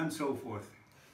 and so forth.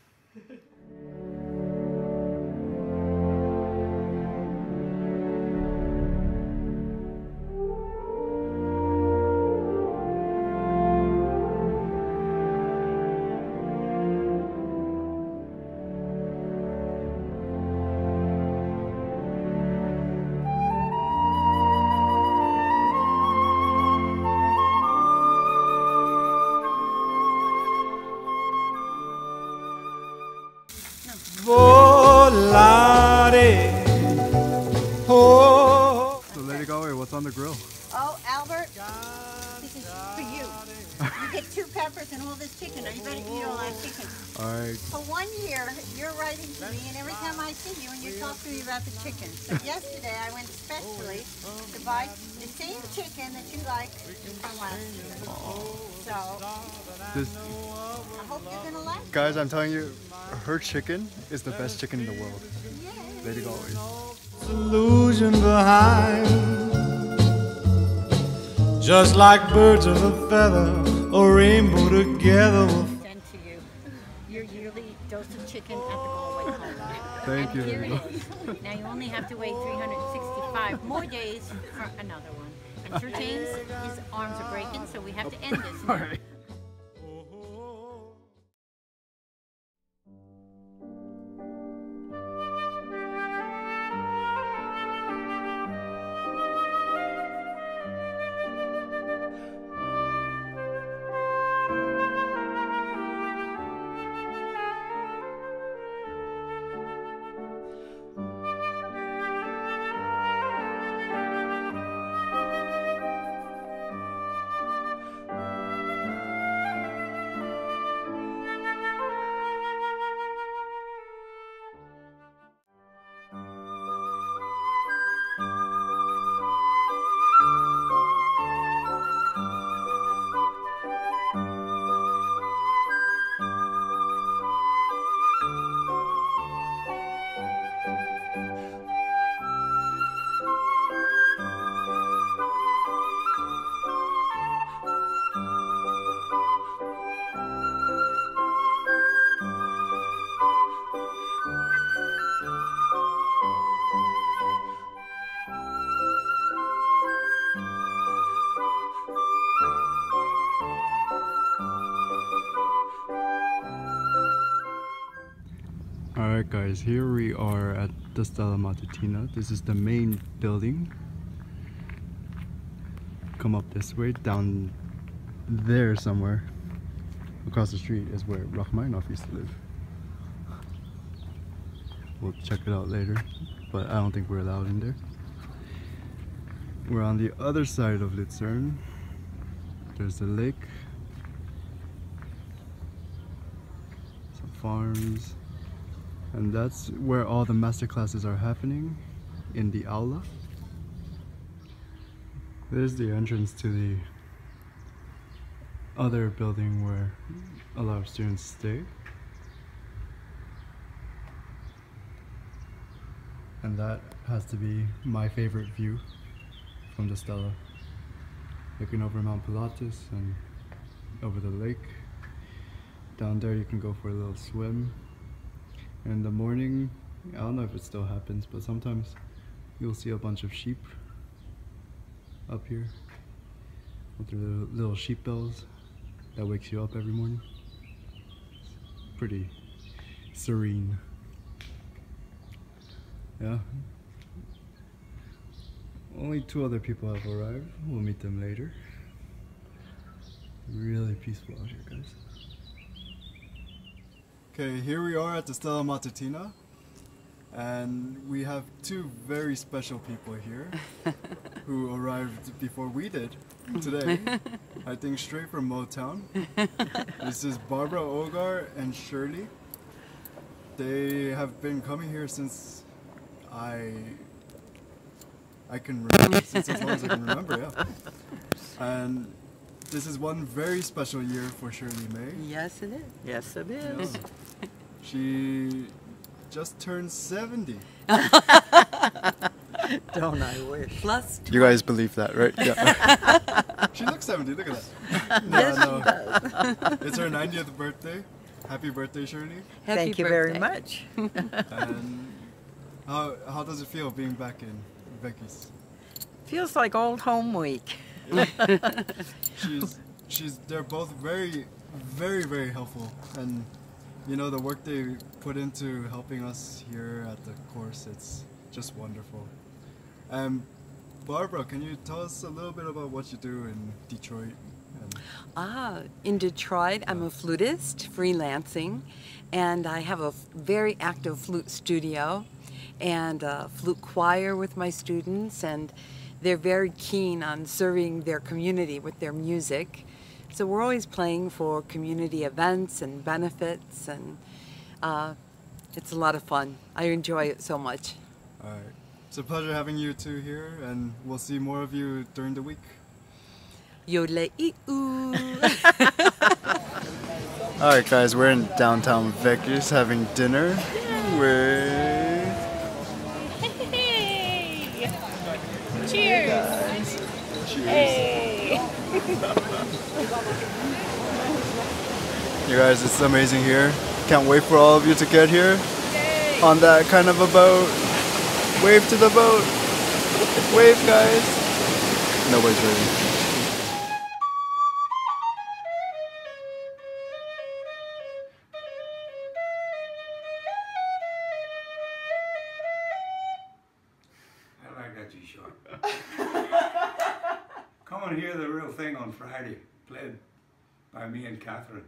So Lady Galway, what's on the grill? Oh, Albert, this is for you. You get 2 peppers and all this chicken. Are you ready to eat all that chicken? All right. For 1 year, you're writing to me, and every time I see you, and you talk to me about the chicken. So yesterday, I went specially to buy the same chicken that you like from last year. So, This, I hope you're going to like it. guys, I'm telling you, her chicken is the best chicken in the world. Yay. Lady Galway. Illusion behind, just like birds of a feather, a rainbow together. Send to you your yearly dose of chicken at the Galway Flute. Thank you, Here Lady it Galway. is. Now you only have to wait 365 more days for another one. And Sir James, his arms are breaking, so we have to end this now. All right. Alright guys, here we are at the Stella Matutina. This is the main building. Come up this way, down there somewhere. Across the street is where Rachmaninoff used to live. We'll check it out later, but I don't think we're allowed in there. We're on the other side of Luzern. There's the lake. Some farms. And that's where all the master classes are happening, in the aula. There's the entrance to the other building where a lot of students stay. And that has to be my favorite view from the Stella. Looking over Mount Pilatus and over the lake. Down there you can go for a little swim. In the morning, I don't know if it still happens, but sometimes you'll see a bunch of sheep up here with their little sheep bells that wakes you up every morning. It's pretty serene. Yeah. Only 2 other people have arrived. We'll meet them later. Really peaceful out here, guys. Okay, here we are at the Stella Matutina, and we have 2 very special people here who arrived before we did today. I think straight from Motown. This is Barbara Ogar and Shirley. They have been coming here since I can remember, since as long as I can remember, yeah. And this is one very special year for Shirley May. Yes, it is. Yes, it is. Yeah. She just turned 70. Don't I wish? Plus, You guys believe that, right? Yeah. She looks 70, look at that. yes, she does. It's her 90th birthday. happy birthday, Shirley. Happy Thank you birthday. very much. And how does it feel being back in Weggis? Feels like old home week. They're both very, very, very helpful, and you know the work they put into helping us here at the course, it's just wonderful. Barbara, can you tell us a little bit about what you do in Detroit? In Detroit, I'm a flutist, freelancing, and I have a very active flute studio and a flute choir with my students, and they're very keen on serving their community with their music. So we're always playing for community events and benefits, and it's a lot of fun. I enjoy it so much. All right. It's a pleasure having you two here, and we'll see more of you during the week. Yodle-ee-oo. All right, guys, we're in downtown Weggis having dinner with... Hey! Cheers! Cheers. Hey! You guys, it's amazing here. Can't wait for all of you to get here. Yay! On that kind of a boat. Wave to the boat. Wave, guys. Nobody's ready. I like that G-Short. Come and hear the real thing on Friday, played by me and Catherine.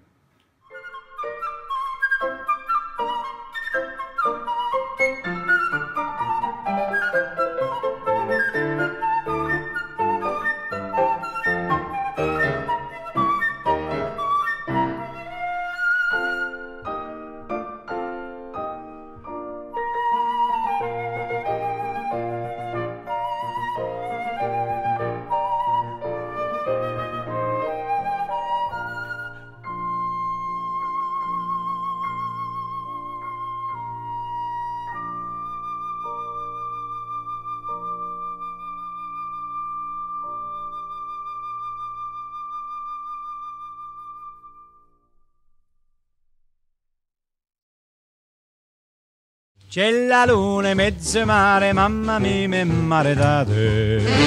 C'è la luna in mezzo mare, mamma mia, mi maredate.